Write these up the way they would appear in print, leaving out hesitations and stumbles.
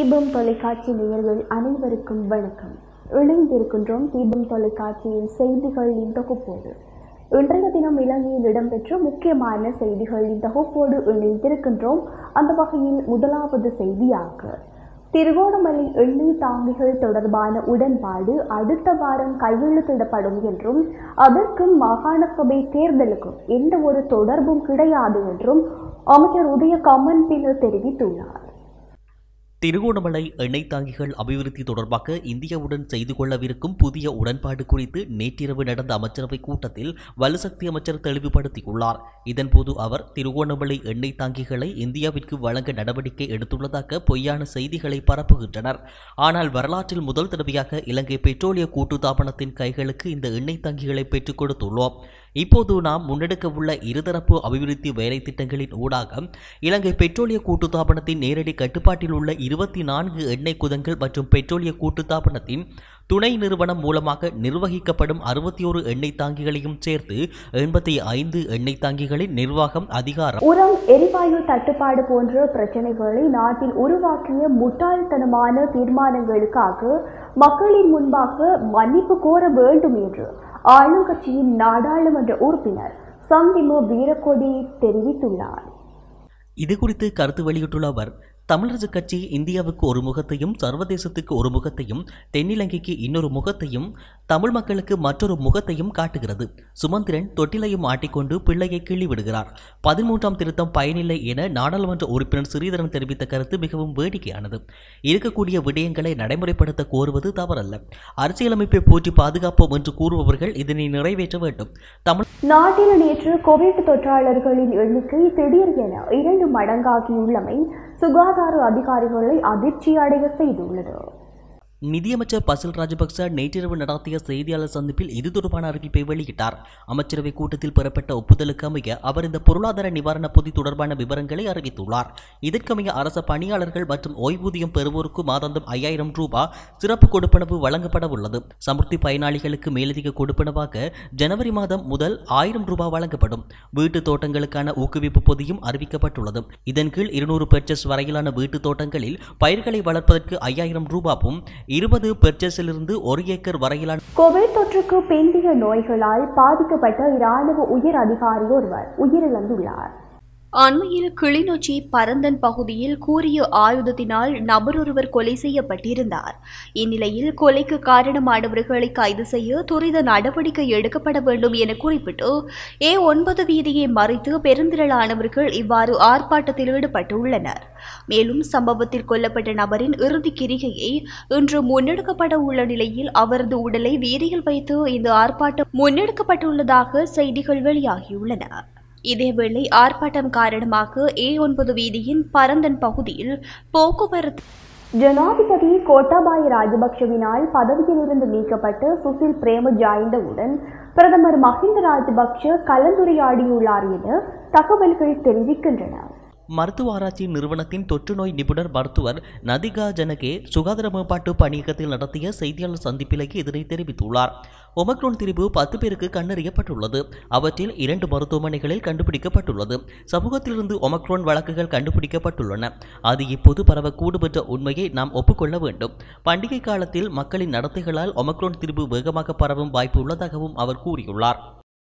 தீபம் தொலைக்காட்சி நேயர்கள் அனைவருக்கும் வணக்கம். இணைந்திருக்கின்றோம் தீபம் தொலைக்காட்சியின் செய்திகளின் தொகுப்போடு. இன்றைய தினம் இலங்கையில் இடம்பெற்ற முக்கியமான செய்திகளின் தொகுப்போடு இணைந்திருக்கின்றோம். அந்த வகையில் முதலாவது செய்தியாக திருகோணமலை எண்ணெய் தாங்கிகள் தொடர்பான உடன்பாடு அடுத்த வாரம் கையெழுத்திடப்படும் என்றும் அதற்கும் மாகாண சபை தேர்தலுக்கும் எந்த ஒரு தொடர்பும் கிடையாது என்றும் அமைச்சர் உதய கம்மன்பில தெரிவித்துள்ளார். திருகோணமலை எண்ணெய் தாங்கிகள் அபிவிருத்தி தொடர்பாக இந்தியாவுடன் செய்து கொள்ளவிருக்கும் புதிய உடன்பாடு குறித்து நேற்றிரவு நடந்த அமைச்சரவை கூட்டத்தில் வலுசக்தி அமைச்சர் தெளிவுபடுத்தியுள்ளார். இதன்போது அவர் திருகோணமலை எண்ணெய் தாங்கிகளை இந்தியாவிற்கு வழங்க நடவடிக்கை எடுத்துள்ளதாக பொய்யான செய்திகளை பரப்புகின்றனர். ஆனால் வரலாற்றில் முதல் தடவையாக இலங்கை பெட்ரோலிய கூட்டுத்தாபனத்தின் கைகளுக்கு இந்த எண்ணெய் தாங்கிகளை பெற்றுக் கொடுத்துள்ளோம். இப்போது நாம் முன்னெடுக்க உள்ள இருதரப்பு அபிவிருத்தி வேலை திட்டங்களின் ஊடாக இலங்கை பெட்ரோலிய கூட்டுத்தாபனத்தின் நேரடி கட்டுப்பாட்டில் உள்ள 24 எண்ணெய் குதங்கள் மற்றும் பெட்ரோலிய கூட்டுத்தாபனத்தின் துணை நிறுவனம் மூலமாக நிர்வகிக்கப்படும் 61 எண்ணெய் தாங்கிகளையும் சேர்த்து 85 எண்ணெய் தாங்கிகளின் நிர்வாகம் அதிகாரம். உரம் எரிவாயு தட்டுப்பாடு போன்ற பிரச்சனைகளை நாட்டில் உருவாக்கிய முட்டாள்தனமான தீர்மானங்களுக்காக மக்களின் முன்பாக மன்னிப்பு கோர வேண்டும் என்று ஆளுங்கட்சியின் நாடாளுமன்ற உறுப்பினர் சந்திம வீரக்கொடி தெரிவித்துள்ளார். இதுகுறித்து கருத்து வெளியிட்டுள்ள அவர், தமிழரசு கட்சி இந்தியாவுக்கு ஒரு முகத்தையும் சர்வதேசத்துக்கு ஒரு முகத்தையும் தென்னிலங்கைக்கு இன்னொரு முகத்தையும் தமிழ் மக்களுக்கு மற்றொரு முகத்தையும் காட்டுகிறது. சுமந்திரன் தொட்டிலையும் ஆட்டிக்கொண்டு பிள்ளையை கிள்ளி விடுகிறார். 13ஆம் திருத்தம் பயனில்லை என நாடாளுமன்ற உறுப்பினர் ஸ்ரீதரன் தெரிவித்த கருத்து மிகவும் வேடிக்கையானது. இருக்கக்கூடிய விடயங்களை நடைமுறைப்படுத்த கோருவது தவறல்ல. அரசியலமைப்பை போற்றி பாதுகாப்போம் என்று கூறுபவர்கள் இதனை நிறைவேற்ற வேண்டும். நாட்டில் நேற்று கோவிட் தொற்றாளர்களின் எண்ணிக்கை திடீரென 2 மடங்காகியுள்ளமை சுகாதார அதிகாரிகளை அதிர்ச்சியடைய செய்துள்ளது. நிதியமைச்சர் பசில் ராஜபக்ச நேற்றிரவு நடத்திய செய்தியாளர் சந்திப்பில் இது தொடர்பான அறிவிப்பை வெளியிட்டார். அமைச்சரவை கூட்டத்தில் பெறப்பட்ட ஒப்புதலுக்கு அமைய அவர் இந்த பொருளாதார நிவாரண பொதி தொடர்பான விவரங்களை அறிவித்துள்ளார். இதற்கமைய அரச பணியாளர்கள் மற்றும் ஓய்வூதியம் பெறுவோருக்கு மாதாந்தம் 5000 ரூபாய் சிறப்பு கொடுப்பனவு வழங்கப்பட உள்ளது. சமுர்த்தி பயனாளிகளுக்கு மேலதிக கொடுப்பனவாக ஜனவரி மாதம் முதல் 1000 ரூபாய் வழங்கப்படும். வீட்டு தோட்டங்களுக்கான ஊக்குவிப்பு பொதியும் அறிவிக்கப்பட்டுள்ளது. இதன் கீழ் 200 பெர்ச்சஸ் வரையிலான வீட்டு தோட்டங்களில் பயிர்களை வளர்ப்பதற்கு 5000 ரூபாயும் 20 பெர்ச்சஸிலிருந்து 1 ஏக்கர் வரையிலான கோவிட் தொற்றுக்கு பிந்திய நோய்களால் பாதிக்கப்பட்ட இராணுவ உயர் அதிகாரி ஒருவர் உயிரிழந்துள்ளார். அண்மையில் கிளிநொச்சி பரந்தன் பகுதியில் கூரிய ஆயுதத்தினால் நபரொருவர் கொலை செய்யப்பட்டிருந்தார். இந்நிலையில் கொலைக்கு காரணமானவர்களை கைது செய்ய துரித நடவடிக்கை எடுக்கப்பட வேண்டும் என குறிப்பிட்டு A9 வீதியை மறித்து பெருந்திரளானவர்கள் இவ்வாறு ஆர்ப்பாட்டத்தில் ஈடுபட்டுள்ளனர். மேலும் சம்பவத்தில் கொல்லப்பட்ட நபரின் இறுதி கிரிகையை இன்று முன்னெடுக்கப்பட உள்ள நிலையில் அவரது உடலை வீதியில் வைத்து இந்த ஆர்ப்பாட்டம் முன்னெடுக்கப்பட்டுள்ளதாக செய்திகள் வெளியாகியுள்ளன. இதேவேளை ஆர்ப்பாட்டம் காரணமாக A9 வீதியின் பரந்தன் பகுதியில் போக்குவரத்து. ஜனாதிபதி கோட்டாபாய ராஜபக்ஷவினால் பதவியிலிருந்து நீக்கப்பட்ட சுசில் பிரேமஜாயிந்தவுடன் பிரதமர் மஹிந்த ராஜபக்ஷ கலந்துரையாடியுள்ளார் என தகவல்கள் தெரிவிக்கின்றன. மருத்துவ ஆராய்ச்சி நிறுவனத்தின் தொற்று நோய் நிபுணர் மருத்துவர் நதிகா ஜனகே சுகாதார மேம்பாட்டு பணியகத்தில் நடத்திய செய்தியாளர் சந்திப்பிலேயே இதனை தெரிவித்துள்ளார். ஒமக்ரோன் திரிபு 10 பேருக்கு கண்டறியப்பட்டுள்ளது. அவற்றில் 2 மருத்துவமனைகளில் கண்டுபிடிக்கப்பட்டுள்ளது. சமூகத்திலிருந்து ஒமக்ரோன் வழக்குகள் கண்டுபிடிக்கப்பட்டுள்ளன. அது இப்போது பரவக்கூடும் என்ற உண்மையை நாம் ஒப்புக்கொள்ள வேண்டும். பண்டிகை காலத்தில் மக்களின் நடத்தைகளால் ஒமக்ரோன் திரிபு வேகமாக பரவும் வாய்ப்பு உள்ளதாகவும் அவர் கூறியுள்ளார்.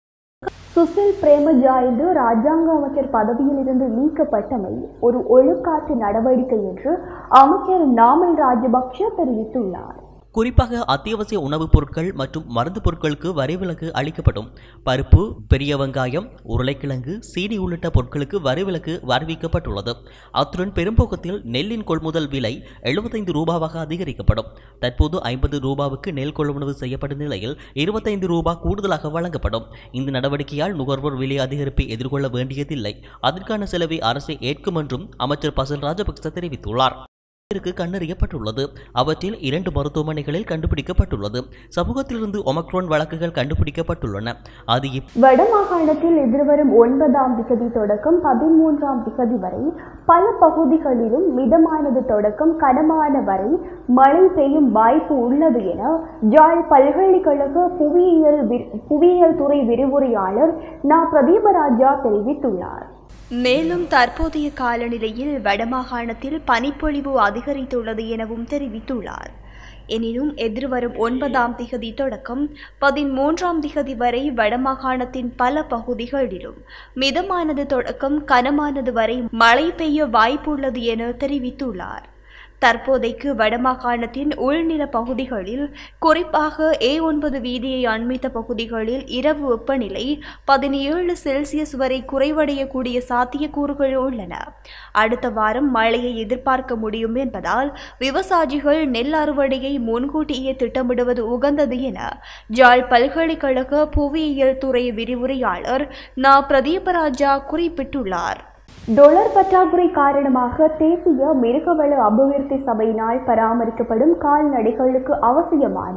சுசில் பிரேமஜாயிந்து ராஜாங்க அமைச்சர் பதவியிலிருந்து நீக்கப்பட்டமை ஒரு ஒழுக்காற்று நடவடிக்கை என்று அமைச்சர் நாமல் ராஜபக்ஷ தெரிவித்துள்ளார். குறிப்பாக அத்தியாவசிய உணவுப் பொருட்கள் மற்றும் மருந்து பொருட்களுக்கு வரிவிலக்கு அளிக்கப்படும். பருப்பு, பெரிய வெங்காயம், உருளைக்கிழங்கு, சீனி உள்ளிட்ட பொருட்களுக்கு வரிவிலக்கு அறிவிக்கப்பட்டுள்ளது. அத்துடன் பெரும்போக்கத்தில் நெல்லின் கொள்முதல் விலை 75 ரூபாவாக அதிகரிக்கப்படும். தற்போது 50 ரூபாவுக்கு நெல் கொள்வனவு செய்யப்படும் நிலையில் 25 ரூபாய் கூடுதலாக வழங்கப்படும். இந்த நடவடிக்கையால் நுகர்வோர் விலை அதிகரிப்பை எதிர்கொள்ள வேண்டியதில்லை. அதற்கான செலவை அரசை ஏற்கும் என்றும் அமைச்சர் பசில் ராஜபக்ச தெரிவித்துள்ளார். கண்டறியப்பட்டுள்ளது. அவற்றில் 2 மருத்துவமனைகளில் கண்டுபிடிக்கப்பட்டுள்ளது. சமூகத்திலிருந்து ஒமக்ரோன் வழக்குகள் கண்டுபிடிக்கப்பட்டுள்ளன. அது வடமாகாணத்தில் எதிர்வரும் 9ஆம் திகதி தொடக்கம் 13ஆம் திகதி வரை பல பகுதிகளிலும் மிதமானது தொடக்கம் கனமான வரை மழை பெய்யும் வாய்ப்பு உள்ளது என யாழ் பல்கலைக்கழக புவியியல் துறை விரிவுரையாளர் நா பிரதீபராஜா தெரிவித்துள்ளார். மேலும் தற்போதைய காலநிலையில் வடமாகாணத்தில் பனிப்பொழிவு அதிக அதிகரித்துள்ளது எனவும் தெரிவித்துள்ளார். எனினும் எதிர்வரும் 9ஆம் திகதி தொடக்கம் 13ஆம் திகதி வரை வடமாகாணத்தின் பல பகுதிகளிலும் மிதமானது தொடக்கம் கனமானது வரை மழை பெய்ய வாய்ப்புள்ளது என தெரிவித்துள்ளார். தற்போதைக்கு வடமாகாணத்தின் உள்நில பகுதிகளில் குறிப்பாக A9 வீதியை அண்மித்த பகுதிகளில் இரவு வெப்பநிலை 17 செல்சியஸ் வரை குறைவடையக்கூடிய சாத்தியக்கூறுகள் உள்ளன. அடுத்த வாரம் மழையை எதிர்பார்க்க முடியும் என்பதால் விவசாயிகள் நெல் அறுவடையை முன்கூட்டியே திட்டமிடுவது உகந்தது என ஜாழ் பல்கலைக்கழக புவியியல் துறை விரிவுரையாளர் நா. பிரதீபராஜா குறிப்பிட்டுள்ளார். டொலர் பற்றாக்குறை காரணமாக தேசிய மிருகவள அபிவிருத்தி சபையினால் பராமரிக்கப்படும் கால்நடைகளுக்கு அவசியமான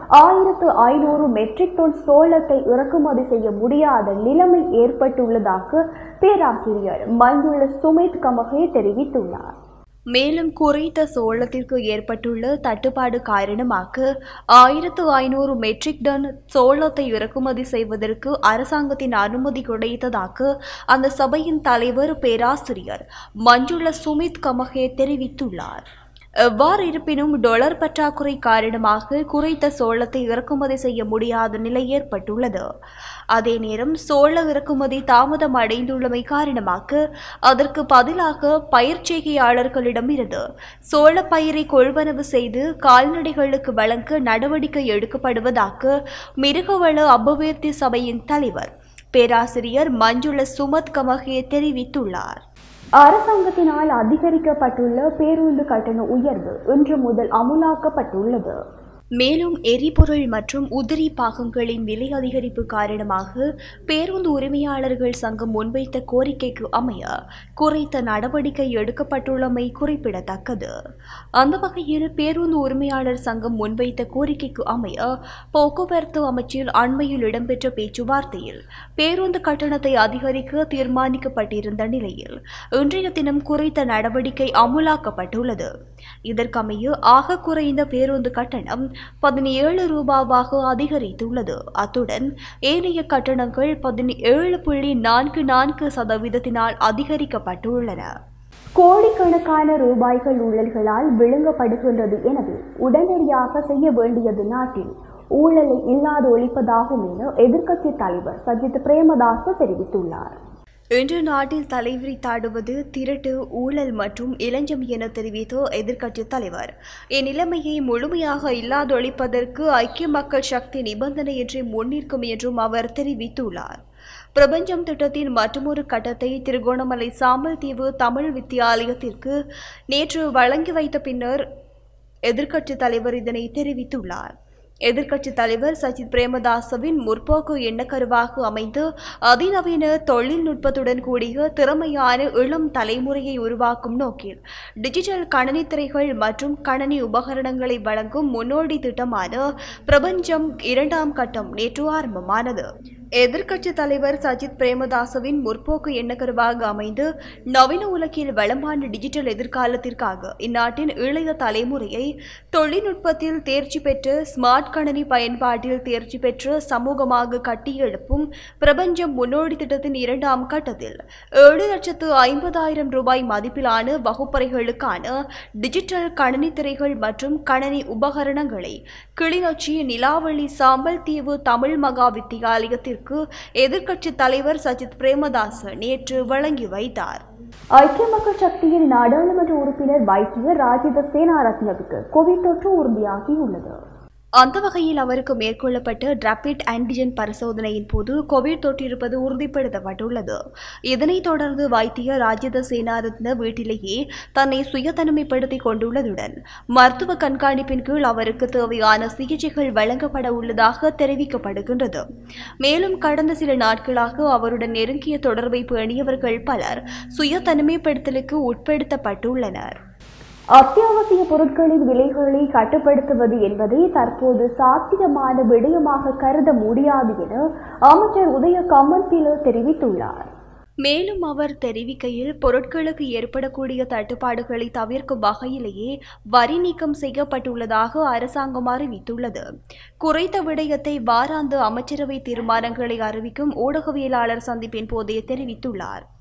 1500 மெட்ரிக் டன் சோளத்தை இறக்குமதி செய்ய முடியாத நிலைமை ஏற்பட்டுள்ளதாக பேராசிரியர் மஞ்சுள சுமித் கமகே தெரிவித்துள்ளார். மேலும் குறித்த சோளத்திற்கு ஏற்பட்டுள்ள தட்டுப்பாடு காரணமாக 1500 மெட்ரிக் டன் சோளத்தை இறக்குமதி செய்வதற்கு அரசாங்கத்தின் அனுமதி கிடைத்ததாக அந்த சபையின் தலைவர் பேராசிரியர் மஞ்சுள சுமித் கமகே தெரிவித்துள்ளார். எவ்வாறு இருப்பினும் டொலர் பற்றாக்குறை காரணமாக குறித்த சோளத்தை இறக்குமதி செய்ய முடியாத நிலை ஏற்பட்டுள்ளது. அதே நேரம் சோள இறக்குமதி தாமதம் அடைந்துள்ளமை காரணமாக அதற்கு பதிலாக பயிர்ச்செய்கையாளர்களிடமிருந்து சோள பயிரை கொள்வனவு செய்து கால்நடைகளுக்கு வழங்க நடவடிக்கை எடுக்கப்படுவதாக மிருகவள அபிவிருத்தி சபையின் தலைவர் பேராசிரியர் மஞ்சுள சுமத் கமகே தெரிவித்துள்ளார். அரசாங்கத்தினால் அதிகரிக்கப்பட்டுள்ள பேருந்து கட்டண உயர்வு இன்று முதல் அமுலாக்கப்பட்டுள்ளது. மேலும் எரிபொருள் மற்றும் உதிரி பாகங்களின் விலை அதிகரிப்பு காரணமாக பேருந்து உரிமையாளர்கள் சங்கம் முன்வைத்த கோரிக்கைக்கு அமைய குறைத்த நடவடிக்கை எடுக்கப்பட்டுள்ளமை குறிப்பிடத்தக்கது. அந்த வகையில் பேருந்து உரிமையாளர் சங்கம் முன்வைத்த கோரிக்கைக்கு அமைய போக்குவரத்து அமைச்சில் அண்மையில் இடம்பெற்ற பேச்சுவார்த்தையில் பேருந்து கட்டணத்தை அதிகரிக்க தீர்மானிக்கப்பட்டிருந்த நிலையில் இன்றைய தினம் குறித்த நடவடிக்கை அமுலாக்கப்பட்டுள்ளது. இதற்கமைய ஆக குறைந்த பேருந்து கட்டணம் 17 ரூபாவாக அதிகரித்துள்ளது. அத்துடன் ஏனைய கட்டணங்கள் 17.44% அதிகரிக்கப்பட்டுள்ளன. கோடிக்கணக்கான ரூபாய்கள் ஊழல்களால் விழுங்கப்படுகின்றது. எனவே உடனடியாக செய்ய வேண்டியது நாட்டில் ஊழலை இல்லாது ஒழிப்பதாகும் என எதிர்க்கட்சி தலைவர் சஜித் பிரேமதாச தெரிவித்துள்ளார். இன்று நாட்டில் தலைவிரித்தாடுவது திருட்டு, ஊழல் மற்றும் இளஞ்சம் என தெரிவித்த எதிர்க்கட்சித் தலைவர் இந்நிலைமையை முழுமையாக இல்லாதொழிப்பதற்கு ஐக்கிய மக்கள் சக்தி நிபந்தனையின்றி முன்னிற்கும் என்றும் அவர் தெரிவித்துள்ளார். பிரபஞ்சம் திட்டத்தின் மற்றொரு கட்டத்தை திருகோணமலை சாம்பல் தீவு தமிழ் வித்தியாலயத்திற்கு நேற்று வழங்கி வைத்த பின்னர் எதிர்க்கட்சித் தலைவர் இதனை தெரிவித்துள்ளார். எதிர்க்கட்சித் தலைவர் சஜித் பிரேமதாசவின் முற்போக்கு எண்ணக்கருவாக அமைந்து அதிநவீன தொழில்நுட்பத்துடன் கூடிய திறமையான இளம் தலைமுறையை உருவாக்கும் நோக்கில் டிஜிட்டல் கணனித்திரைகள் மற்றும் கணனி உபகரணங்களை வழங்கும் முன்னோடி திட்டமான பிரபஞ்சம் 2ஆம் கட்டம் நேற்று ஆரம்பமானது. எதிர்க்கட்சித் தலைவர் சஜித் பிரேமதாசவின் முற்போக்கு எண்ணக்கருவாக அமைந்து நவீன உலகில் வளமான டிஜிட்டல் எதிர்காலத்திற்காக இந்நாட்டின் இளைய தலைமுறையை தொழில்நுட்பத்தில் தேர்ச்சி பெற்று ஸ்மார்ட் கணனி பயன்பாட்டில் தேர்ச்சி பெற்று சமூகமாக கட்டியெழுப்பும் பிரபஞ்சம் முன்னோடி திட்டத்தின் 2ஆம் கட்டத்தில் 7,50,000 ரூபாய் மதிப்பிலான வகுப்பறைகளுக்கான டிஜிட்டல் கணனித்திரைகள் மற்றும் கணனி உபகரணங்களை கிளிநொச்சி நிலாவளி சாம்பல் தீவு தமிழ் மகா வித்தியாலயத்திற்கு எதிர்க்கட்சித் தலைவர் சஜித் பிரேமதாச நேற்று வழங்கி வைத்தார். ஐக்கிய மக்கள் சக்தியின் நாடாளுமன்ற உறுப்பினர் வைத்தியர் ராஜித சேனாரத்னவுக்கு கோவிட் தொற்று உறுதியாகியுள்ளது. அந்த வகையில் அவருக்கு மேற்கொள்ளப்பட்ட ரேபிட் ஆன்டிஜென் பரிசோதனையின் போது கோவிட் தொற்றிருப்பது உறுதிப்படுத்தப்பட்டுள்ளது. இதனைத் தொடர்ந்து வைத்தியர் ராஜித சேனாரத்ன வீட்டிலேயே தன்னை சுய தனிமைப்படுத்திக் கொண்டுள்ளதுடன் மருத்துவ கண்காணிப்பின் கீழ் அவருக்கு தேவையான சிகிச்சைகள் வழங்கப்பட உள்ளதாக தெரிவிக்கப்படுகின்றது. மேலும் கடந்த சில நாட்களாக அவருடன் நெருங்கிய தொடர்பை பேணியவர்கள் பலர் சுய தனிமைப்படுத்தலுக்கு உட்படுத்தப்பட்டுள்ளனர். அத்தியாவசிய பொருட்களின் விலைகளை கட்டுப்படுத்துவது என்பதை தற்போது சாத்தியமான விடயமாக கருத முடியாது என அமைச்சர் உதய கம்மன்பில தெரிவித்துள்ளார். மேலும் அவர் தெரிவிக்கையில் பொருட்களுக்கு ஏற்படக்கூடிய தட்டுப்பாடுகளை தவிர்க்கும் வகையிலேயே வரி நீக்கம் செய்யப்பட்டுள்ளதாக அரசாங்கம் அறிவித்துள்ளது. குறைத்த விடயத்தை வாராந்த அமைச்சரவை தீர்மானங்களை அறிவிக்கும் ஊடகவியலாளர் சந்திப்பின் போதே தெரிவித்துள்ளார்.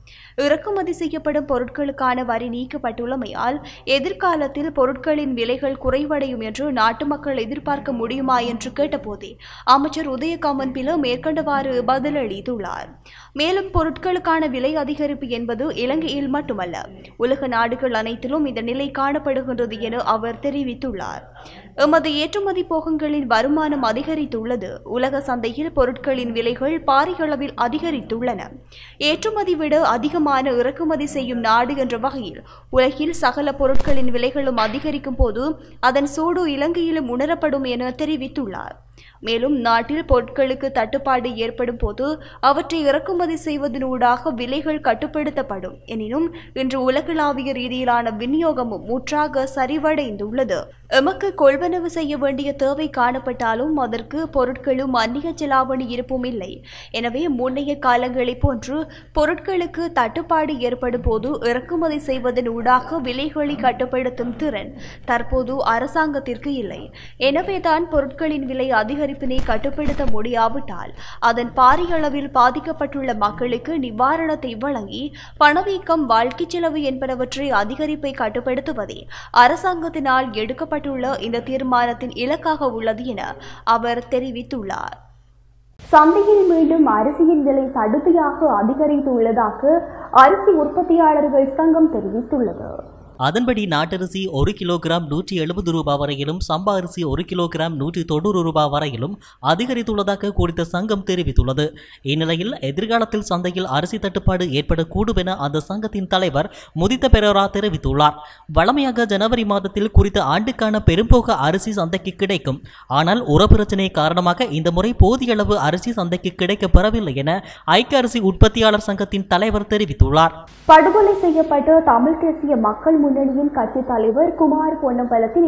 இறக்குமதி செய்யப்படும் பொருட்களுக்கான வரி நீக்கப்பட்டுள்ளமையால் எதிர்காலத்தில் பொருட்களின் விலைகள் குறைவடையும் என்று நாட்டு மக்கள் எதிர்பார்க்க முடியுமா என்று கேட்டபோதே அமைச்சர் உதயகம்மன் பில மேற்கண்டவாறு பதிலளித்துள்ளார். மேலும் பொருட்களுக்கான விலை அதிகரிப்பு என்பது இலங்கையில் மட்டுமல்ல, உலக நாடுகள் அனைத்திலும் இந்த நிலை காணப்படுகின்றது என அவர் தெரிவித்துள்ளார். எமது ஏற்றுமதி போகங்களின் வருமானம் அதிகரித்துள்ளது. உலக சந்தையில் பொருட்களின் விலைகள் பாரிய அளவில் அதிகரித்துள்ளன. ஏற்றுமதி விட அதிகமான இறக்குமதி செய்யும் நாடு என்ற வகையில் உலகில் சகல பொருட்களின் விலைகளும் அதிகரிக்கும் போது அதன் சூடு இலங்கையிலும் உணரப்படும் என தெரிவித்துள்ளார். மேலும் நாட்டில் பொருட்களுக்கு தட்டுப்பாடு ஏற்படும் போது அவற்றை இறக்குமதி செய்வதனூடாக விலைகள் கட்டுப்படுத்தப்படும். எனினும் இன்று உலகளாவிய ரீதியிலான விநியோகமும் முற்றாக சரிவடைந்துள்ளது. எமக்கு கொள்வனவு செய்ய வேண்டிய தேவை காணப்பட்டாலும் அதற்கு பொருட்களும் அந்நிய செலாவணி இருப்பும் இல்லை. எனவே முன்னைய காலங்களைப் போன்று பொருட்களுக்கு தட்டுப்பாடு ஏற்படும் போது இறக்குமதி செய்வதனூடாக விலைகளை கட்டுப்படுத்தும் திறன் தற்போது அரசாங்கத்திற்கு இல்லை. எனவேதான் பொருட்களின் விலை அதிகரிப்பினை கட்டுப்படுத்த முடியாவிட்டால் அதன் பாரிய அளவில் பாதிக்கப்பட்டுள்ள மக்களுக்கு நிவாரணத்தை வழங்கி பணவீக்கம், வாழ்க்கை செலவு என்பனவற்றை அதிகரிப்பை கட்டுப்படுத்துவதே அரசாங்கத்தினால் எடுக்கப்பட்டுள்ள இந்த தீர்மானத்தின் இலக்காக உள்ளது என அவர் தெரிவித்துள்ளார். சந்தையில் மீண்டும் அரிசியின் விலை சடுதியாக அதிகரித்துள்ளதாக அரிசி உற்பத்தியாளர்கள் சங்கம் தெரிவித்துள்ளது. அதன்படி நாட்டரிசி 1 கிலோகிராம் 170 ரூபாய் வரையிலும், சம்பா அரிசி 1 கிலோகிராம் 190 ரூபாய் வரையிலும் அதிகரித்துள்ளதாக குறித்த சங்கம் தெரிவித்துள்ளது. இந்நிலையில் எதிர்காலத்தில் சந்தையில் அரிசி தட்டுப்பாடு ஏற்படக்கூடும் என அந்த சங்கத்தின் தலைவர் முதித்த பெரேரா தெரிவித்துள்ளார். வழமையாக ஜனவரி மாதத்தில் குறித்த ஆண்டுக்கான பெரும்போக அரிசி சந்தைக்கு கிடைக்கும். ஆனால் உரப்பிரச்சினை காரணமாக இந்த முறை போதிய அளவு அரிசி சந்தைக்கு கிடைக்கப்பெறவில்லை என ஐக்கிய அரிசி உற்பத்தியாளர் சங்கத்தின் தலைவர் தெரிவித்துள்ளார். படுகொலை செய்யப்பட்ட தமிழ் தேசிய மக்கள் முன்னணியின் கட்சித் தலைவர் குமார் பொன்னம்பலத்தின்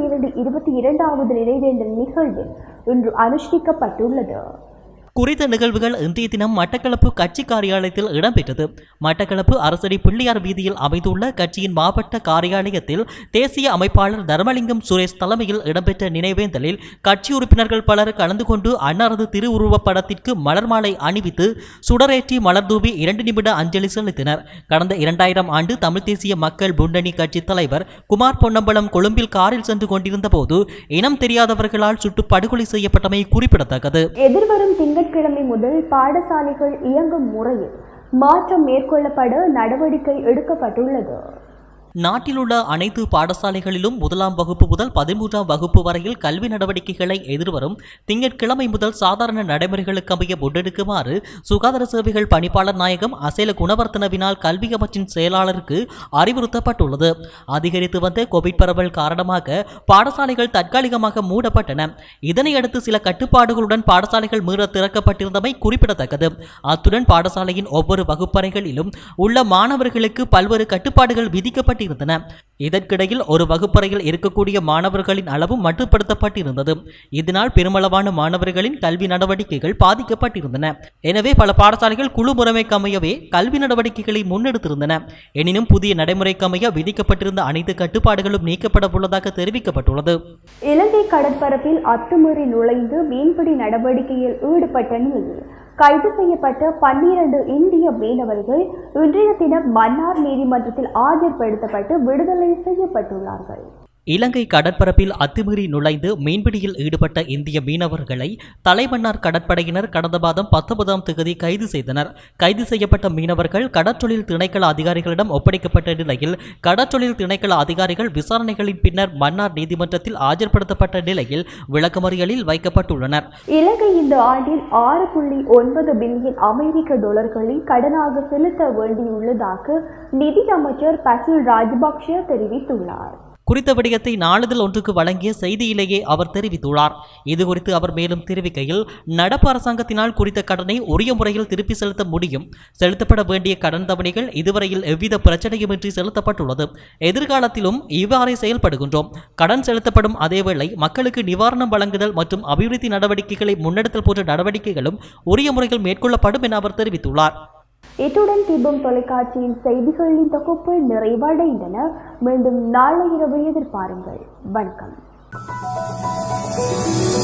22வது நினைவேந்தல் நிகழ்வு இன்று அனுஷ்டிக்கப்பட்டுள்ளது. குறித்த நிகழ்வுகள் இன்றைய தினம் மட்டக்களப்பு கட்சி காரியாலயத்தில் இடம்பெற்றது. மட்டக்களப்பு அரசடி பிள்ளையார் வீதியில் அமைந்துள்ள கட்சியின் மாவட்ட காரியாலயத்தில் தேசிய அமைப்பாளர் தர்மலிங்கம் சுரேஷ் தலைமையில் இடம்பெற்ற நினைவேந்தலில் கட்சி உறுப்பினர்கள் பலர் கலந்து கொண்டு அன்னாரது திருவுருவப் படத்திற்கு மலர் மாலை அணிவித்து சுடரேற்றி மலர்தூவி 2 நிமிட அஞ்சலி செலுத்தினர். கடந்த 2000 ஆண்டு தமிழ் தேசிய மக்கள் முன்னணி கட்சி தலைவர் குமார் பொன்னம்பலம் கொழும்பில் காரில் சென்று கொண்டிருந்த போது இனம் தெரியாதவர்களால் சுட்டு படுகொலை செய்யப்பட்டமை குறிப்பிடத்தக்கது. எதிர்வரும் திங்கட்கிழமை முதல் பாடசாலைகள் இயங்கும் முறையில் மாற்றம் மேற்கொள்ளப்பட நடவடிக்கை எடுக்கப்பட்டுள்ளது. நாட்டில் உள்ள அனைத்து பாடசாலைகளிலும் 1ஆம் வகுப்பு முதல் 13ஆம் வகுப்பு வரையில் கல்வி நடவடிக்கைகளை எதிர்வரும் திங்கட்கிழமை முதல் சாதாரண நடைமுறைகளுக்கு அமைய முன்னெடுக்குமாறு சுகாதார சேவைகள் பணிப்பாளர் நாயகம் அசேல குணவர்த்தனவினால் கல்வி அமைச்சின் செயலாளருக்கு அறிவுறுத்தப்பட்டுள்ளது. அதிகரித்து வந்த கோவிட் பரவல் காரணமாக பாடசாலைகள் தற்காலிகமாக மூடப்பட்டன. இதனையடுத்து சில கட்டுப்பாடுகளுடன் பாடசாலைகள் மீற திறக்கப்பட்டிருந்தமை குறிப்பிடத்தக்கது. அத்துடன் பாடசாலையின் ஒவ்வொரு வகுப்பறைகளிலும் உள்ள மாணவர்களுக்கு பல்வேறு கட்டுப்பாடுகள் விதிக்கப்பட்டு இருந்தன. இதற்கிடையில் ஒரு வகுப்பறையில் இருக்கக்கூடிய மாணவர்களின் அளவும் மட்டுப்படுத்தப்பட்டிருந்தது. இதனால் பெருமளவான மாணவர்களின் கல்வி நடவடிக்கைகள் பாதிக்கப்பட்டிருந்தன. எனவே பல பாடசாலைகள் குழு முறைமைக்கு அமையவே கல்வி நடவடிக்கைகளை முன்னெடுத்திருந்தன. எனினும் புதிய நடைமுறைக்கு அமைய விதிக்கப்பட்டிருந்த அனைத்து கட்டுப்பாடுகளும் நீக்கப்பட உள்ளதாக தெரிவிக்கப்பட்டுள்ளது. இலங்கை கடற்பரப்பில் அத்துமீறி நுழைந்து மீன்பிடி நடவடிக்கையில் ஈடுபட்ட நிலையில் கைது செய்யப்பட்ட 12 இந்திய மீனவர்கள் இன்றைய தினம் மன்னார் நீதிமன்றத்தில் ஆஜர்படுத்தப்பட்டு விடுதலை செய்யப்பட்டுள்ளார்கள். இலங்கை கடற்பரப்பில் அத்துமீறி நுழைந்து மீன்பிடியில் ஈடுபட்ட இந்திய மீனவர்களை தலைமன்னார் கடற்படையினர் கடந்த மாதம் 19ஆம் தேதி கைது செய்தனர். கைது செய்யப்பட்ட மீனவர்கள் கடற்றொழில் திணைக்கள அதிகாரிகளிடம் ஒப்படைக்கப்பட்ட நிலையில் கடற்றொழில் திணைக்கள அதிகாரிகள் விசாரணைகளின் பின்னர் மன்னார் நீதிமன்றத்தில் ஆஜர்படுத்தப்பட்ட நிலையில் விளக்கமறியலில் வைக்கப்பட்டுள்ளனர். இலங்கை இந்த ஆண்டில் 6.9 பில்லியன் அமெரிக்க டாலர்களை கடனாக செலுத்த வேண்டியுள்ளதாக நிதி அமைச்சர் பசில் ராஜபக்ஷ தெரிவித்துள்ளார். குறித்த விடயத்தை நாளிதழ் ஒன்றுக்கு வழங்கிய செய்தியிலேயே அவர் தெரிவித்துள்ளார். இதுகுறித்து அவர் மேலும் தெரிவிக்கையில், நடப்பு அரசாங்கத்தினால் குறித்த கடனை உரிய முறையில் திருப்பி செலுத்த முடியும். செலுத்தப்பட வேண்டிய கடன் தவணைகள் இதுவரையில் எவ்வித பிரச்சனையுமின்றி செலுத்தப்பட்டுள்ளது. எதிர்காலத்திலும் இவ்வாறே செயல்படுகின்றோம். கடன் செலுத்தப்படும் அதேவேளை மக்களுக்கு நிவாரணம் வழங்குதல் மற்றும் அபிவிருத்தி நடவடிக்கைகளை முன்னெடுத்தல் போன்ற நடவடிக்கைகளும் உரிய முறையில் மேற்கொள்ளப்படும் என அவர் தெரிவித்துள்ளார். இத்துடன் தீபம் தொலைக்காட்சியின் செய்திகளின் தொகுப்பு நிறைவடைந்தன. மீண்டும் நாளை இரவு எதிர்பாருங்கள். வணக்கம்.